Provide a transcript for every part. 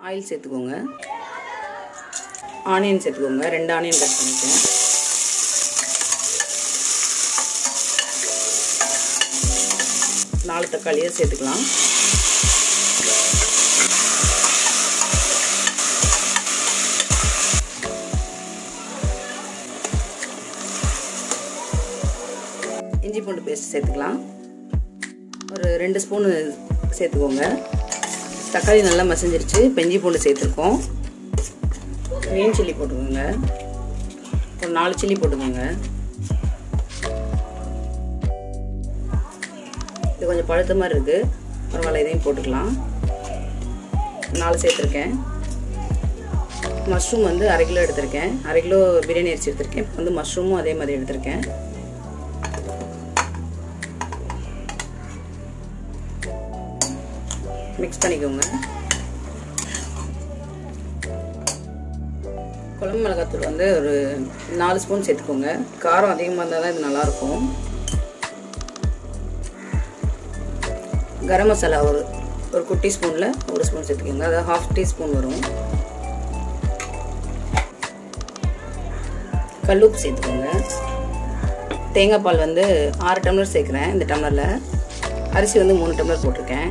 Oil சேர்த்துக்கோங்க. Onion சேர்த்துக்கோங்க. 2 onion cut பண்ணிக்கோங்க. 4 தக்காளியை சேர்த்துக்கலாம். இஞ்சி பூண்டு பேஸ்ட் சேர்த்துக்கலாம். ஒரு 2 ஸ்பூன் சேர்த்துக்கோங்க. தக்காளி நல்லா மசிஞ்சிருச்சு. இஞ்சி பூண்டு சேர்த்துருக்கோம். கிரீன் சில்லி போட்டுக்கோங்க. ஒரு 4 சில்லி போட்டுக்கோங்க. இது கொஞ்சம் பழுத்த மாதிரி இருக்குது, பரவாயில்ல, இதையும் போட்டுக்கலாம். 4 சேர்த்துருக்கேன். மஷ்ரூம் வந்து 1/2 கிலோ எடுத்திருக்கேன். 1/2 கிலோ பிரியாணி அரிசி எடுத்திருக்கேன். இப்போ வந்து மஷ்ரூமும் அதே மாதிரி எடுத்திருக்கேன். மிக்ஸ் பண்ணிக்கோங்க. குழம்பு மிளகாத்தூள் வந்து ஒரு 4 ஸ்பூன் சேர்த்துக்கோங்க. காரம் அதிகமாக இருந்தால் தான் இது நல்லாயிருக்கும். கரம் மசாலா ஒரு குட்டி ஸ்பூனில் 1 ஸ்பூன் சேர்த்துக்கோங்க. அதாவது 1/2 டீஸ்பூன் வரும். கல்லுப்பு சேர்த்துக்கோங்க. தேங்காய் பால் வந்து 6 டம்ளர் சேர்க்குறேன். இந்த டம்ளரில் அரிசி வந்து 3 டம்ளர் போட்டிருக்கேன்.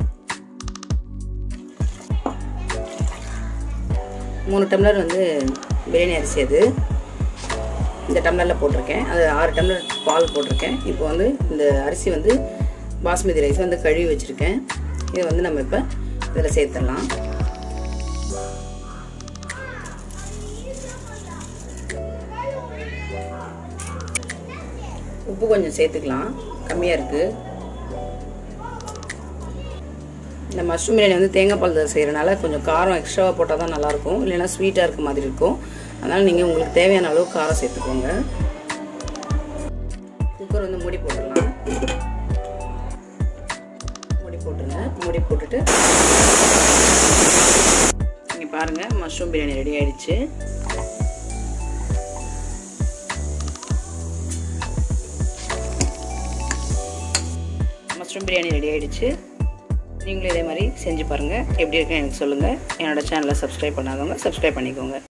3 டம்ளர் வந்து பிரியாணி அரிசி அது இந்த டம்ளரில் போட்டிருக்கேன். அது 6 டம்ளர் பால் போட்டிருக்கேன். இப்போ வந்து இந்த அரிசி வந்து பாஸ்மதி ரைஸ் வந்து கழுவி வச்சுருக்கேன். இதை வந்து நம்ம இப்போ இதில் சேர்த்துடலாம். உப்பு கொஞ்சம் சேர்த்துக்கலாம், கம்மியாக இருக்குது. இந்த மஷ்ரூம் பிரியாணி வந்து தேங்காய் பால் செய்கிறனால கொஞ்சம் காரம் எக்ஸ்ட்ராவாக போட்டால் தான் நல்லாயிருக்கும், இல்லைன்னா ஸ்வீட்டாக இருக்க மாதிரி இருக்கும். அதனால் நீங்கள் உங்களுக்கு தேவையான அளவு காரம் சேர்த்துக்கோங்க. குக்கர் வந்து மூடி போட்டுடலாம். மூடி போட்டுருங்க. மூடி போட்டுட்டு இங்கே பாருங்கள், மஷ்ரூம் பிரியாணி ரெடி ஆகிடுச்சு. மஷ்ரூம் பிரியாணி ரெடி ஆகிடுச்சு. நீங்களும் இதே மாதிரி செஞ்சு பாருங்கள். எப்படி இருக்குன்னு எனக்கு சொல்லுங்கள். என்னோடய சேனலை சப்ஸ்கிரைப் பண்ணாதவங்க சப்ஸ்கிரைப் பண்ணிக்கோங்க.